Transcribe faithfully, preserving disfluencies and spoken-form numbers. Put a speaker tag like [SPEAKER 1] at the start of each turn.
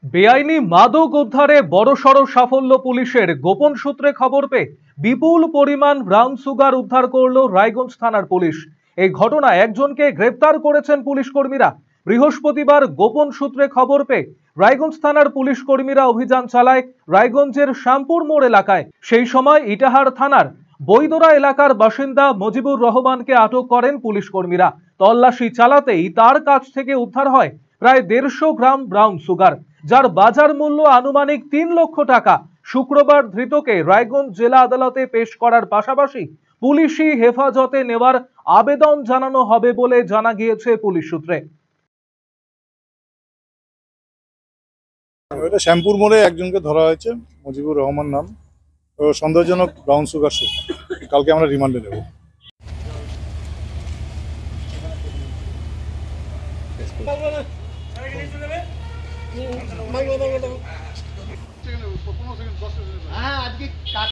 [SPEAKER 1] বেআইনি মাদক উদ্ধারে বড়সড় সাফল্য পুলিশের। গোপন সূত্রে খবর পেয়ে বিপুল পরিমাণ ব্রাউন সুগার উদ্ধার করল রায়গঞ্জ থানার পুলিশ। এই ঘটনায় একজনকে গ্রেপ্তার করেছেন পুলিশ কর্মীরা। বৃহস্পতিবার গোপন সূত্রে খবর পেয়ে রায়গঞ্জ থানার পুলিশ কর্মীরা অভিযান চালায় রায়গঞ্জের শ্যামপুর মোড় এলাকায়। সেই সময় ইটাহার থানার বৈদরা এলাকার বাসিন্দা মজিবুর রহমানকে আটক করেন পুলিশ কর্মীরা। তল্লাশি চালাতেই তার কাছ থেকে উদ্ধার হয় প্রায় দেড়শো গ্রাম ব্রাউন সুগার, যার বাজার মূল্য আনুমানিক তিন লক্ষ টাকা। শুক্রবার ধৃতকে রায়গঞ্জ জেলা আদালতে পেশ করার পাশাপাশি পুলিশি হেফাজতে নেওয়ার আবেদন জানানো হবে বলে জানা গিয়েছে পুলিশ সূত্রে।
[SPEAKER 2] এটা শ্যামপুর মোড়ে একজনকে ধরা হয়েছে, মজিবুর রহমান নাম। তো সন্দেহজনক ব্রাউন সুগার সুপ। কালকে আমরা রিমান্ডে নেব।
[SPEAKER 3] মাল